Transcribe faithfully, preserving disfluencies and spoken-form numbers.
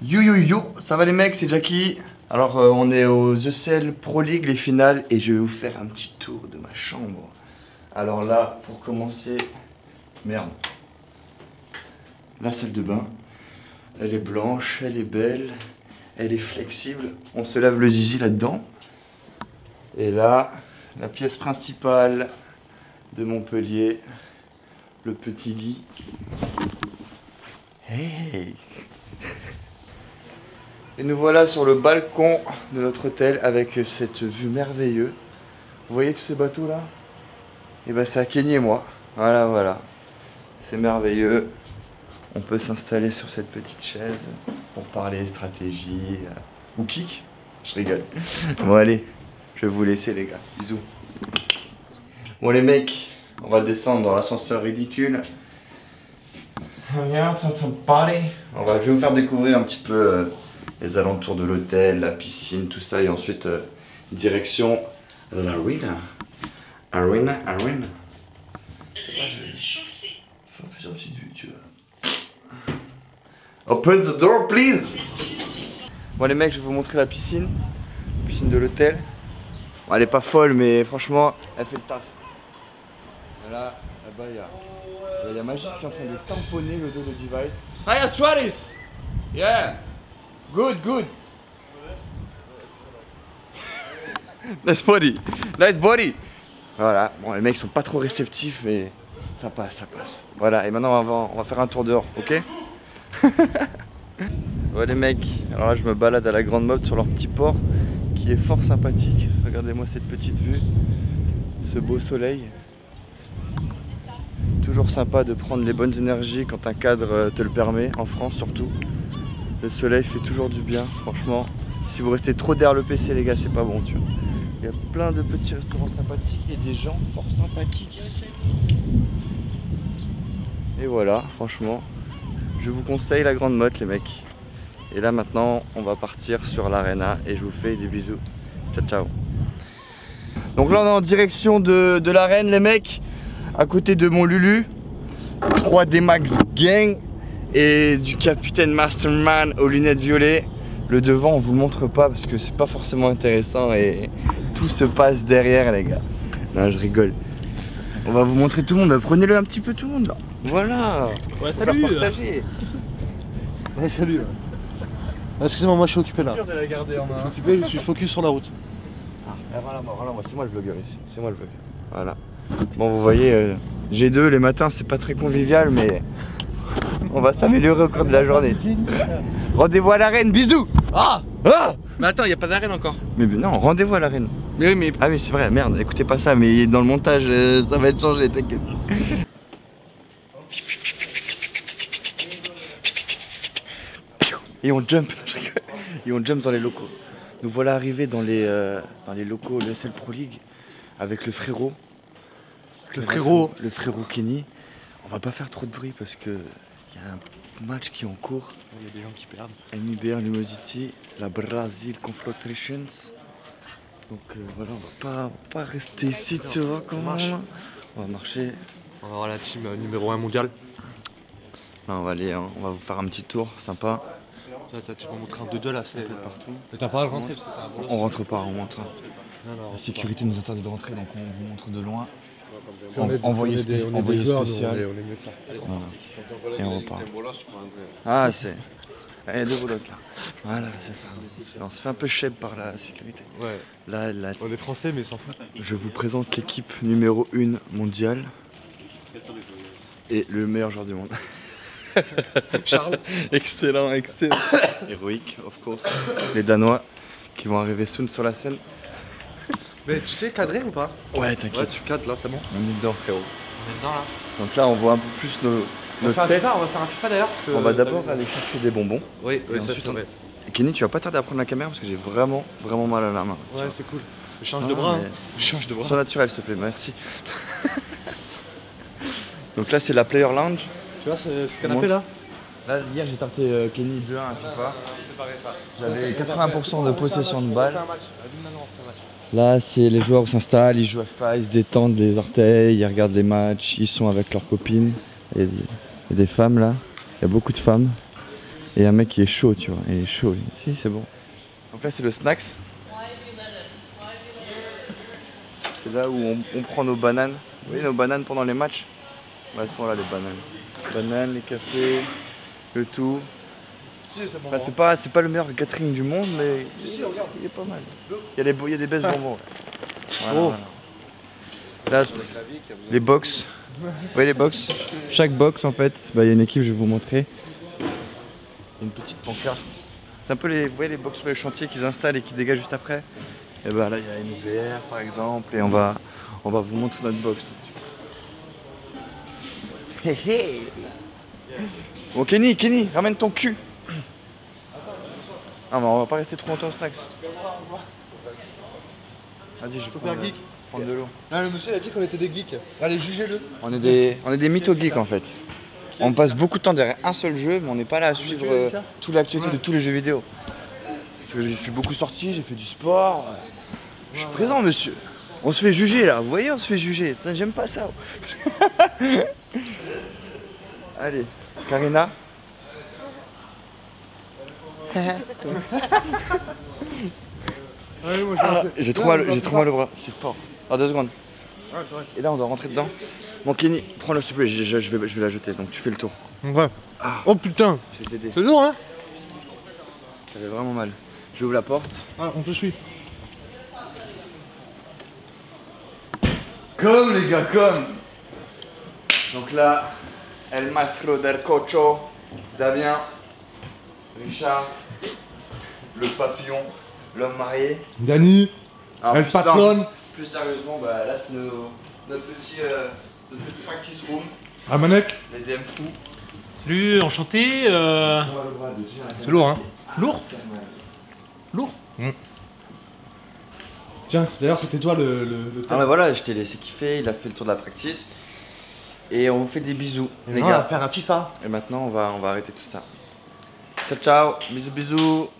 Yo yo yo, ça va les mecs, c'est Jackie. Alors euh, on est aux E C L Pro League, les finales, et je vais vous faire un petit tour de ma chambre. Alors là, pour commencer, merde, la salle de bain, elle est blanche, elle est belle, elle est flexible, on se lave le zizi là-dedans. Et là, la pièce principale de Montpellier, le petit lit. Hey! Et nous voilà sur le balcon de notre hôtel avec cette vue merveilleuse. Vous voyez tous ces bateaux là? Et ben c'est à Kenny et moi. Voilà, voilà. C'est merveilleux. On peut s'installer sur cette petite chaise pour parler stratégie ou kick. Je rigole. Bon allez, je vais vous laisser les gars. Bisous. Bon les mecs, on va descendre dans l'ascenseur ridicule. Viens, parler. On va, je vais vous faire découvrir un petit peu euh, les alentours de l'hôtel, la piscine, tout ça, et ensuite euh, direction l'arena. Arena, arena. Fais plusieurs petites vues, tu vois. Open the door, please. Bon les mecs, je vais vous montrer la piscine, la piscine de l'hôtel. Bon, elle est pas folle, mais franchement, elle fait le taf. Et là, là-bas, il y a, il y a Magis qui est en train de tamponner le dos de Device. Hiya, Stratis! Yeah! Good, good! Nice body! Nice body! Voilà, bon, les mecs sont pas trop réceptifs, mais ça passe, ça passe. Voilà, et maintenant on va, on va faire un tour dehors, ok? Ouais, les mecs, alors là je me balade à la Grande Motte sur leur petit port qui est fort sympathique. Regardez-moi cette petite vue, ce beau soleil. Toujours sympa de prendre les bonnes énergies quand un cadre te le permet, en France surtout. Le soleil fait toujours du bien, franchement. Si vous restez trop derrière le P C les gars, c'est pas bon, tu vois. Il y a plein de petits restaurants sympathiques et des gens fort sympathiques. Et voilà, franchement, je vous conseille la Grande Motte les mecs. Et là maintenant, on va partir sur l'arena et je vous fais des bisous. Ciao ciao. Donc là on est en direction de, de l'arène les mecs. À côté de mon Lulu, trois D Max Gang et du Capitaine Masterman aux lunettes violettes. Le devant on vous le montre pas parce que c'est pas forcément intéressant et tout se passe derrière les gars. Non je rigole. On va vous montrer tout le monde, bah, prenez-le un petit peu tout le monde là. Voilà. Ouais salut. Ouais salut. Excusez-moi, moi je suis occupé là. Je suis sûr de la garder en main. Je suis occupé, je suis focus sur la route. Ah, voilà, voilà, moi c'est moi le vlogueur ici. C'est moi le vlogueur. Voilà. Bon vous voyez, euh, G deux les matins c'est pas très convivial mais on va s'améliorer au cours de la journée. Rendez-vous à l'arène, bisous. Ah, ah mais attends, il n'y a pas d'arène encore. Mais non, rendez-vous à l'arène. Mais oui, mais... Ah mais c'est vrai, merde, écoutez pas ça, mais dans le montage euh, ça va être changé, t'inquiète. Et on jump, et on jump dans les locaux. Nous voilà arrivés dans les, euh, dans les locaux de l'E C L Pro League avec le frérot. Le frérot. Le frérot Kenny. On va pas faire trop de bruit parce que il y a un match qui est en cours. Il y a des gens qui perdent. M I B R Lumosity, la Brazil Conflatrations. Donc euh, voilà, on va pas, on va pas rester ici, tu vois comment on va marcher. On va voir la team euh, numéro un mondial. Là on va aller, hein, on va vous faire un petit tour sympa. Ça, ça, tu vas montrer un deux deux là, c'est partout. Mais t'as pas à le rentrer parce que t'as un bolos. On rentre pas, on rentre. Non, non, La sécurité nous interdit de rentrer donc on vous montre de loin. On est, envoyé on est des, spé on est envoyé des joueurs, spécial. nous, on, est, on est mieux que ça. Voilà. Et on repart. Ah c'est. Il y a deux bolos là. Voilà c'est ça. On se, fait, on se fait un peu chèb par la sécurité. Ouais. Là, là, on est français mais sans fout. Je vous présente l'équipe numéro un mondiale. Et le meilleur joueur du monde. Charles. Excellent, excellent. Héroïque, of course. Les Danois qui vont arriver soon sur la scène. Mais tu sais cadrer ou pas? Ouais, t'inquiète. Ouais, tu cadres là, c'est bon. On est dedans, frérot. On est dedans là. Donc là, on voit un peu plus nos, nos on, va têtes. FIFA, on va faire un FIFA d'ailleurs. Que... On va d'abord aller chercher des bonbons. Oui, oui, ça ensuite, c'est vrai. Et Kenny, tu vas pas tarder à prendre la caméra parce que j'ai vraiment, vraiment mal à la main. Ouais, c'est cool. Je change Ah, de bras. mais... Hein. Change de bras. Sois naturel, s'il te plaît, merci. Donc là, c'est la Player Lounge. Tu vois ce, ce canapé là? Là, hier, j'ai tarté euh, Kenny deux un à FIFA. J'avais quatre-vingts pour cent de possession de balle. Là, c'est les joueurs qui s'installent, ils jouent à FIFA, ils se détendent les orteils, ils regardent les matchs, ils sont avec leurs copines. Il y a des, il y a des femmes là, il y a beaucoup de femmes. Et un mec qui est chaud, tu vois. Il est chaud. lui. Si, c'est bon. Donc là, c'est le snacks. C'est là où on, on prend nos bananes. Vous voyez nos bananes pendant les matchs? Bah, elles sont là, les bananes. Bananes, les cafés, le tout. Enfin, c'est pas, c'est pas le meilleur catering du monde, mais il est pas mal. Il y a des, il y a des baisses bonbons. Ouais. Voilà, Oh. voilà. Là, les box. Vous voyez les box? Chaque box, en fait, bah, il y a une équipe, je vais vous montrer. Il y a une petite pancarte. C'est un peu les, vous voyez les box sur les chantiers qu'ils installent et qui dégagent juste après. Et bah là, il y a une B R par exemple, et on va, on va vous montrer notre box. Hé hé. Bon Kenny, Kenny, ramène ton cul. Ah mais on va pas rester trop longtemps au snacks. Vas-y, je peux faire geek. Prendre de l'eau. Ah, le monsieur il a dit qu'on était des geeks. Allez, jugez-le. On est des, on est des mythos geeks en fait. On passe beaucoup de temps derrière un seul jeu, mais on n'est pas là à suivre euh, toute l'actualité de tous les jeux vidéo. Parce que je suis beaucoup sorti, j'ai fait du sport. Je suis présent, monsieur. On se fait juger là, vous voyez, on se fait juger. Ça, j'aime pas ça. Allez, Karina. Allez, moi, Ah, je j'ai trop mal, j'ai trop mal au bras, c'est fort. Ah, deux secondes. Ouais, c'est vrai. Et là, on doit rentrer dedans. Bon, Kenny, prends-le s'il te plaît, je, je- je vais, je vais la jeter, donc tu fais le tour. Ouais. Oh putain. Je vais t'aider. C'est lourd, hein? Ça fait vraiment mal. J'ouvre la porte. Ah, on te suit. Comme les gars, comme. Donc là, El Maestro del Cocho, Damien, Richard, le papillon, l'homme marié. Dani. Alors, El plus- patron. non, Plus sérieusement, bah, là c'est nos- notre, petit, euh, notre petit practice room, Amanek. les D M fous. Salut, enchanté. euh, C'est lourd, hein? Lourd Lourd Tiens, d'ailleurs, c'était toi le, le, le Ah mais voilà, je t'ai laissé kiffer, il a fait le tour de la practice. Et on vous fait des bisous, Et les maintenant, on va gars. faire un FIFA. Et maintenant on va, on va arrêter tout ça. Ciao ciao, bisous bisous.